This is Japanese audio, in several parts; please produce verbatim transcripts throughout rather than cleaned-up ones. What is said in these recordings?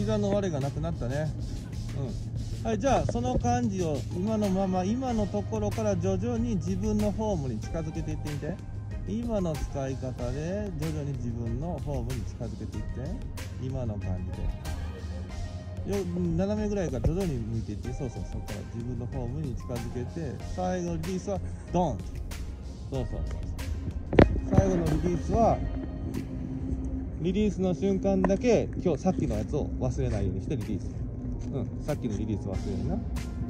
膝の割れがなくなったね。うん、はい、じゃあその感じを今のまま今のところから徐々に自分のフォームに近づけていってみて。今の使い方で徐々に自分のフォームに近づけていって、今の感じでよ斜めぐらいから徐々に向いていって、そうそう、そこから自分のフォームに近づけて、最後のリリースはドン。そうそうそう、最後のリリースはリリースの瞬間だけ今日さっきのやつを忘れないようにしてリリース。うん、さっきのリリース忘れるな。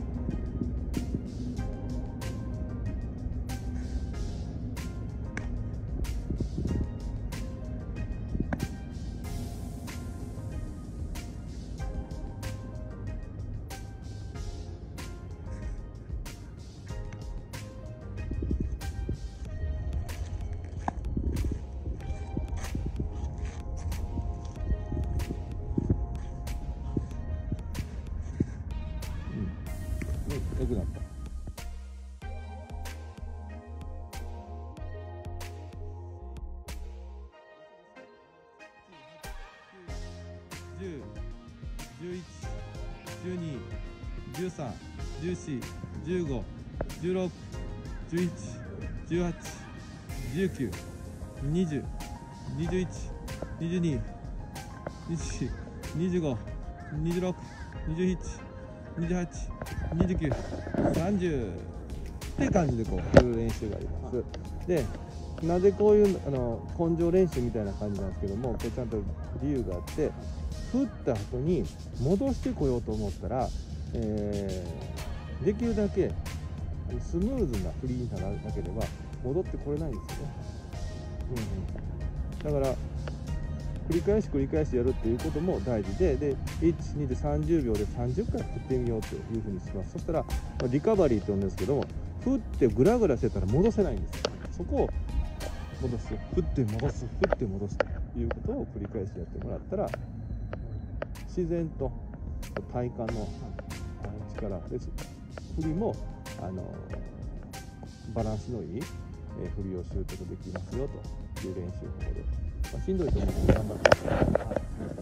良くなった。じゅう、じゅういち、じゅうに、じゅうさん、じゅうよん、じゅうご、じゅうろく、じゅういち、じゅうはち、じゅうきゅう、にじゅう、にじゅういち、にじゅうに、にじゅうよん、にじゅうご、にじゅうろく、にじゅうなな、にじゅうはち、にじゅうきゅう、さんじゅうって感じでこう振る練習があります。で、なぜこういうあの根性練習みたいな感じなんですけども、これちゃんと理由があって、振った後に戻してこようと思ったら、えー、できるだけスムーズな振りにならなければ戻ってこれないんですよね。うんうん、だから繰り返し繰り返しやるっていうことも大事で、でいち、にでさんじゅうびょうでさんじゅっかい振ってみようというふうにします。そしたらリカバリーって言うんですけども、振ってグラグラしてたら戻せないんですよ。そこを戻す、振って戻す、振って戻すということを繰り返しやってもらったら、自然と体幹の力です。振りもあのバランスのいい振りを習得できますよという練習法で、まあ、しんどいと思うので頑張ってください。